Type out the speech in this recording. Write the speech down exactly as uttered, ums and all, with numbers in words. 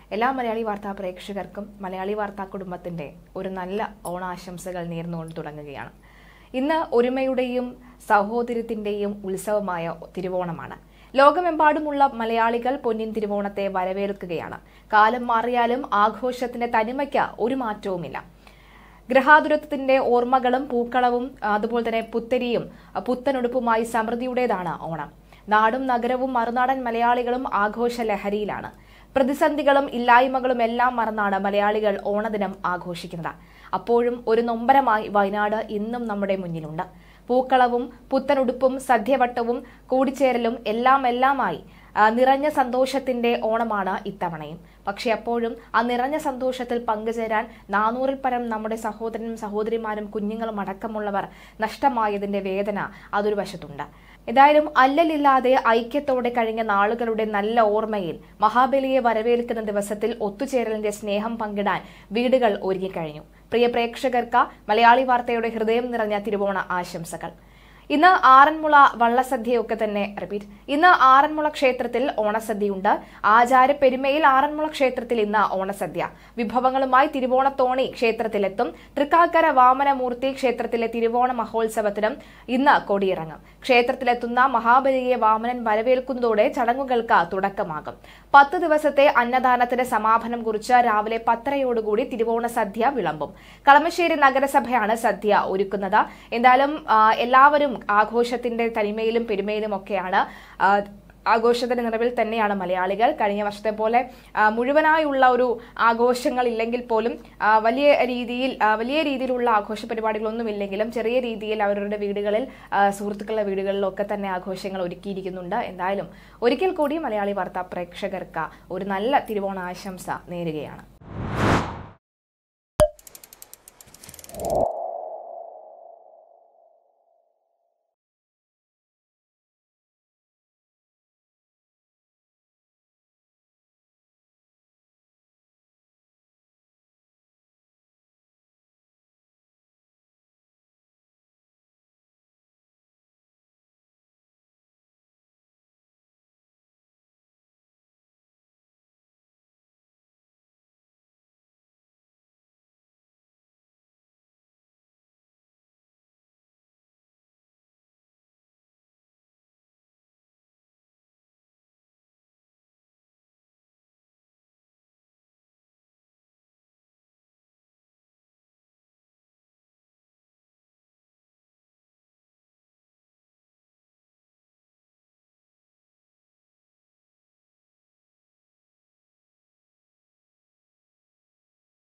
എല്ലാ മലയാളി വാർത്താ പ്രേക്ഷകർക്കും മലയാളി വാർത്താ കുടുംബത്തിന്റെ ഒരു നല്ല ഓണാശംസകൾ നേർന്നുകൊണ്ട് തുടങ്ങുകയാണ്. ഇന്ന് ഒരുമയുടെയും സഹോദര്യത്തിന്റെയും ഉത്സവമായ തിരുവോണമാണ്. ലോകമെമ്പാടുമുള്ള മലയാളികൾ പൊന്നിൻ തിരുവോണത്തെ വരവേൽക്കുകയാണ്. കാലം മാറിയാലും ആഘോഷത്തിന്റെ തനിമയ്ക്ക് ഒരു മാറ്റവുമില്ല. ഗ്രഹാതുരത്വത്തിന്റെ ഓർമ്മകളും പൂക്കളവും അതുപോലെ തന്നെ പുത്തരിയും പുത്തനുടുപ്പുമായി സമൃദ്ധിയുടേതാണ് ഓണം. നാടും നഗരവും മറുനാടൻ മലയാളികളും ആഘോഷ ലഹരിയിലാണ്. പ്രതിസന്ധികളും ഇല്ലായ്മകളും എല്ലാം മറന്നാണ് മലയാളികൾ ഓണദിനം ആഘോഷിക്കുന്നത്. അപ്പോഴും ഒരു നൊമ്പരമായി വയനാട് ഇന്നും നമ്മുടെ മുന്നിലുണ്ട്. പൂക്കളവും പുത്തനുടുപ്പും സദ്യവട്ടവും കൂടിച്ചേരലും എല്ലാം എല്ലാമായി നിറഞ്ഞ സന്തോഷത്തിന്റെ ഓണമാണ് ഇത്തവണയും. പക്ഷെ അപ്പോഴും ആ നിറഞ്ഞ സന്തോഷത്തിൽ പങ്കുചേരാൻ നാനൂറിൽ പരം നമ്മുടെ സഹോദരനും സഹോദരിമാരും കുഞ്ഞുങ്ങളും അടക്കമുള്ളവർ നഷ്ടമായതിന്റെ വേദന അതൊരു വശത്തുണ്ട്. ഏതായാലും അല്ലലില്ലാതെ ഐക്യത്തോടെ കഴിഞ്ഞ നാളുകളുടെ നല്ല ഓർമ്മയിൽ മഹാബലിയെ വരവേൽക്കുന്ന ദിവസത്തിൽ ഒത്തുചേരലിന്റെ സ്നേഹം പങ്കിടാൻ വീടുകൾ ഒരുങ്ങിക്കഴിഞ്ഞു. പ്രിയ പ്രേക്ഷകർക്ക് മലയാളി വാർത്തയുടെ ഹൃദയം നിറഞ്ഞ തിരുവോണ ആശംസകൾ. ഇന്ന് ആറന്മുള വള്ളസദ്യയൊക്കെ തന്നെ റിപ്പീറ്റ് ഇന്ന് ആറന്മുള ക്ഷേത്രത്തിൽ ഓണസദ്യയുണ്ട്. ആചാരപ്പെരുമയിൽ ആറന്മുള ക്ഷേത്രത്തിൽ ഇന്ന് ഓണസദ്യ. വിഭവങ്ങളുമായി തിരുവോണത്തോണി ക്ഷേത്രത്തിലെത്തും. തൃക്കാക്കര വാമനമൂർത്തി ക്ഷേത്രത്തിലെ തിരുവോണ മഹോത്സവത്തിനും ഇന്ന് കൊടിയിറങ്ങും. ക്ഷേത്രത്തിലെത്തുന്ന മഹാബലിയെ വാമനൻ വരവേൽക്കുന്നതോടെ ചടങ്ങുകൾക്ക് തുടക്കമാകും. പത്ത് ദിവസത്തെ അന്നദാനത്തിന് സമാപനം കുറിച്ച് രാവിലെ പത്തരയോടുകൂടി തിരുവോണ സദ്യ വിളമ്പും. കളമശ്ശേരി നഗരസഭയാണ് സദ്യ ഒരുക്കുന്നത്. എന്തായാലും എല്ലാവരും ആഘോഷത്തിന്റെ തനിമയിലും പെരുമയിലും ഒക്കെയാണ്. ആഘോഷത്തിന്റെ നിറവിൽ തന്നെയാണ് മലയാളികൾ. കഴിഞ്ഞ വർഷത്തെ പോലെ മുഴുവനായുള്ള ഒരു ആഘോഷങ്ങൾ ഇല്ലെങ്കിൽ പോലും വലിയ രീതിയിൽ വലിയ രീതിയിലുള്ള ആഘോഷ പരിപാടികളൊന്നും ഇല്ലെങ്കിലും ചെറിയ രീതിയിൽ അവരുടെ വീടുകളിൽ സുഹൃത്തുക്കളുടെ വീടുകളിലൊക്കെ തന്നെ ആഘോഷങ്ങൾ ഒരുക്കിയിരിക്കുന്നുണ്ട്. എന്തായാലും ഒരിക്കൽ കൂടി മലയാളി വാർത്താ പ്രേക്ഷകർക്ക് ഒരു നല്ല തിരുവോണ ആശംസ നേരുകയാണ്.